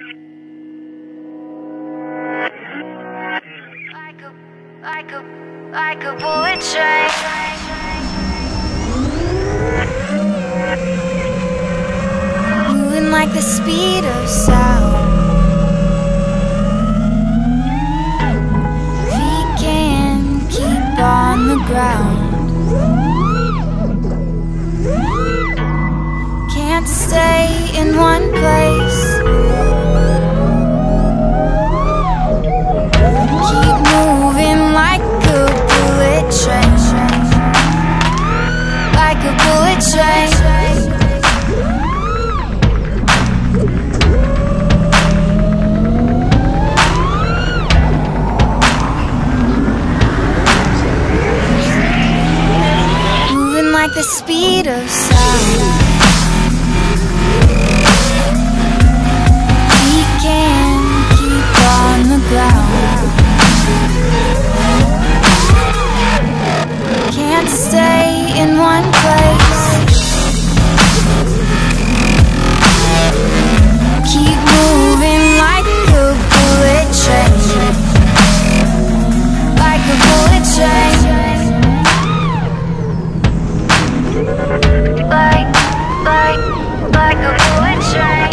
Like a bullet train, moving like the speed of sound. Feet can't keep on the ground, can't stay in one place. Keep moving like a bullet train, like a bullet train. Moving like the speed of sound. We can't keep on the ground, can't stay in one place. Keep moving like a bullet train, like a bullet train. Like a bullet train.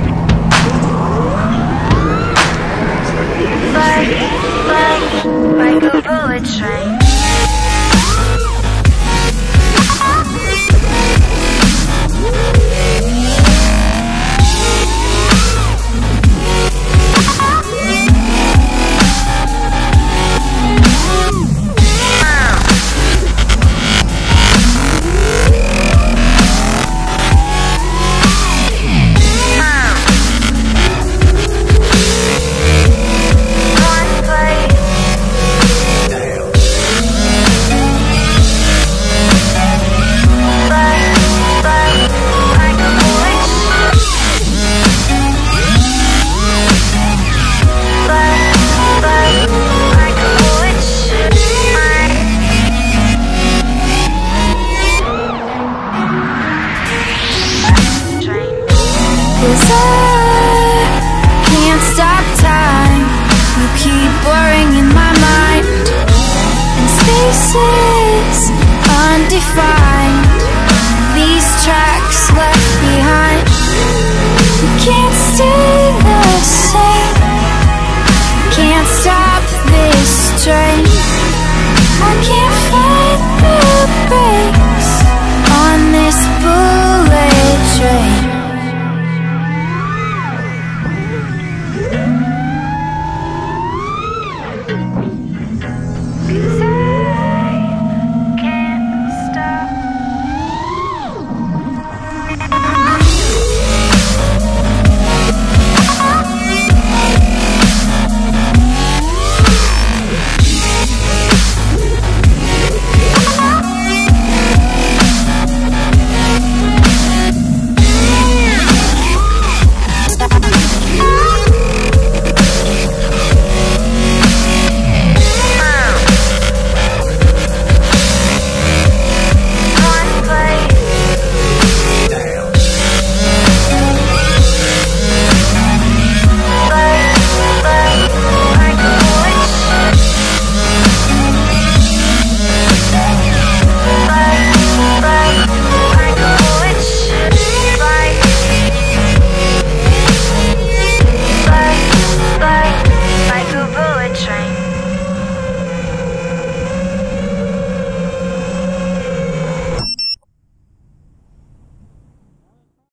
Like a bullet train. Cause I can't stop time. You keep blurring in my mind, and spaces